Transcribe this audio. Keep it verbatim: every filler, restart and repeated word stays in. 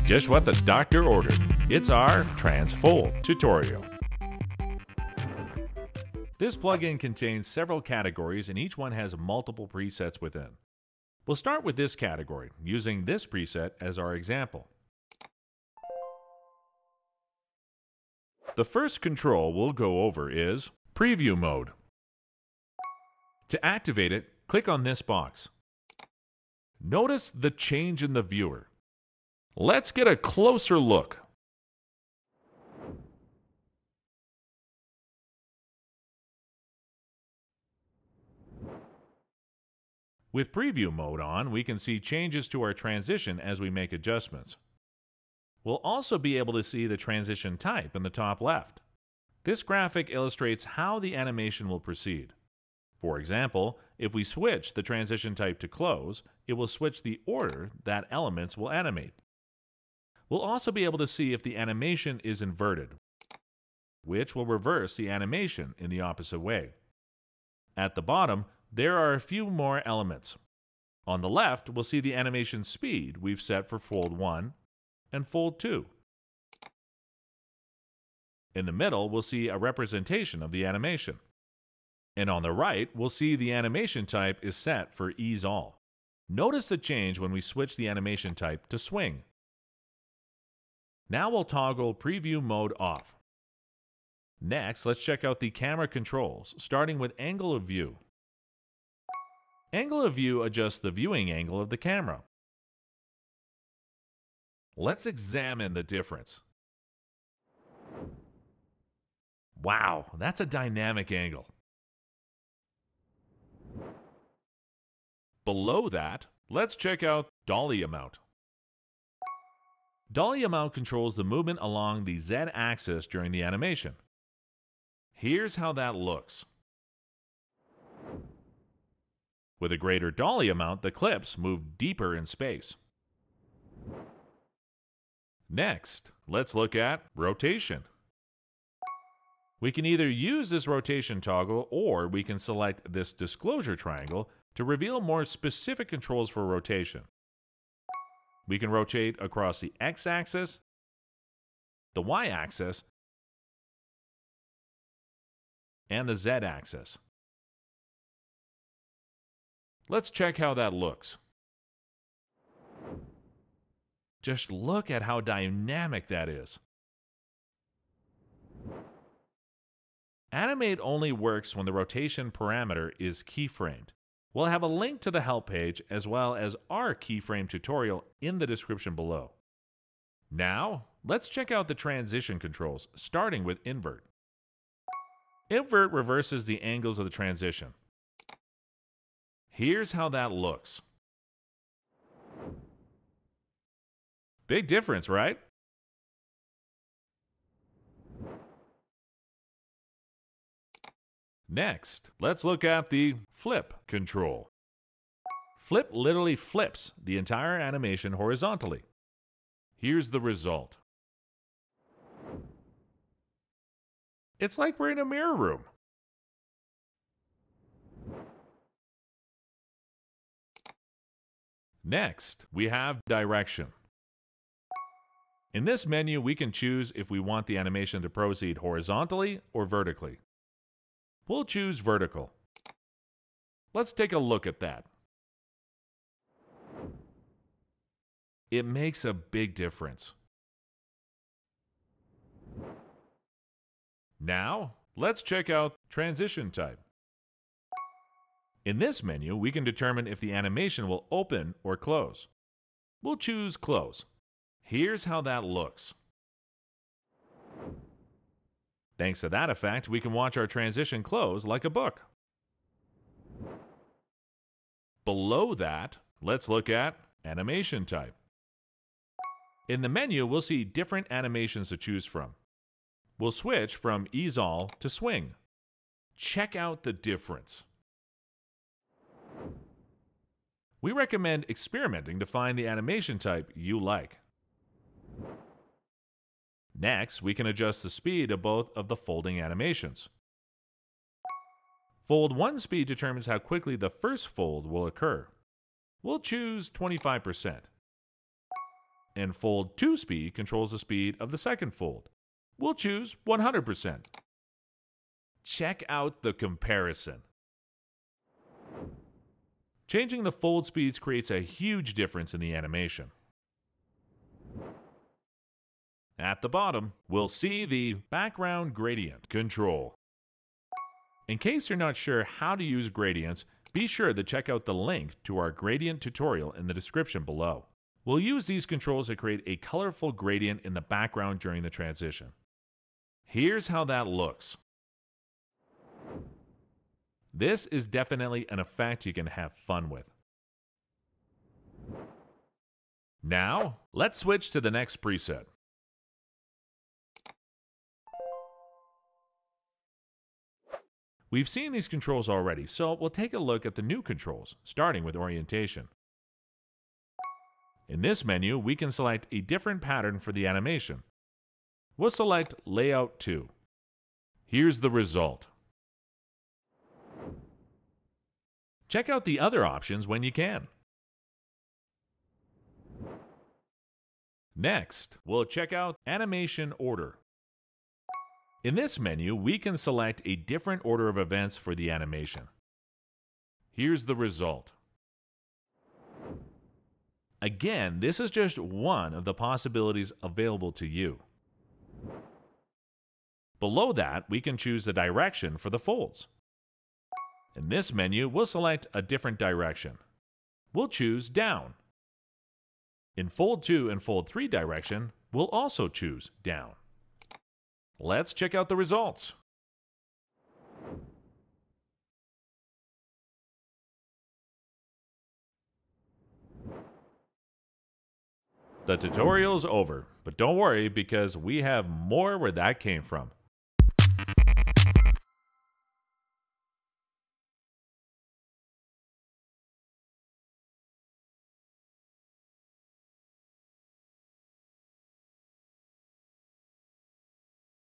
Just what the doctor ordered. It's our Transfold tutorial. This plugin contains several categories and each one has multiple presets within. We'll start with this category, using this preset as our example. The first control we'll go over is Preview Mode. To activate it, click on this box. Notice the change in the viewer. Let's get a closer look. With Preview Mode on, we can see changes to our transition as we make adjustments. We'll also be able to see the transition type in the top left. This graphic illustrates how the animation will proceed. For example, if we switch the transition type to close, it will switch the order that elements will animate. We'll also be able to see if the animation is inverted, which will reverse the animation in the opposite way. At the bottom, there are a few more elements. On the left, we'll see the animation speed we've set for Fold one and Fold two. In the middle, we'll see a representation of the animation. And on the right, we'll see the animation type is set for Ease All. Notice the change when we switch the animation type to Swing. Now we'll toggle Preview Mode off. Next, let's check out the camera controls, starting with Angle of View. Angle of View adjusts the viewing angle of the camera. Let's examine the difference. Wow, that's a dynamic angle. Below that, let's check out Dolly Amount. Dolly Amount controls the movement along the Z-axis during the animation. Here's how that looks. With a greater dolly amount, the clips move deeper in space. Next, let's look at rotation. We can either use this rotation toggle or we can select this disclosure triangle to reveal more specific controls for rotation. We can rotate across the X-axis, the Y-axis, and the Z-axis. Let's check how that looks. Just look at how dynamic that is. Animate only works when the rotation parameter is keyframed. We'll have a link to the help page as well as our keyframe tutorial in the description below. Now, let's check out the transition controls, starting with Invert. Invert reverses the angles of the transition. Here's how that looks. Big difference, right? Next, let's look at the Flip control. Flip literally flips the entire animation horizontally. Here's the result. It's like we're in a mirror room. Next, we have Direction. In this menu, we can choose if we want the animation to proceed horizontally or vertically. We'll choose vertical. Let's take a look at that. It makes a big difference. Now, let's check out Transition Type. In this menu, we can determine if the animation will open or close. We'll choose Close. Here's how that looks. Thanks to that effect, we can watch our transition close like a book. Below that, let's look at Animation Type. In the menu, we'll see different animations to choose from. We'll switch from Ease All to Swing. Check out the difference. We recommend experimenting to find the animation type you like. Next, we can adjust the speed of both of the folding animations. Fold one speed determines how quickly the first fold will occur. We'll choose twenty-five percent. and fold two speed controls the speed of the second fold. We'll choose one hundred percent. Check out the comparison. Changing the fold speeds creates a huge difference in the animation. At the bottom, we'll see the background gradient control. In case you're not sure how to use gradients, be sure to check out the link to our gradient tutorial in the description below. We'll use these controls to create a colorful gradient in the background during the transition. Here's how that looks. This is definitely an effect you can have fun with. Now, let's switch to the next preset. We've seen these controls already, so we'll take a look at the new controls, starting with orientation. In this menu, we can select a different pattern for the animation. We'll select Layout two. Here's the result. Check out the other options when you can. Next, we'll check out Animation Order. In this menu, we can select a different order of events for the animation. Here's the result. Again, this is just one of the possibilities available to you. Below that, we can choose the direction for the folds. In this menu, we'll select a different direction. We'll choose down. In Fold two and Fold three direction, we'll also choose down. Let's check out the results. The tutorial's over, but don't worry because we have more where that came from.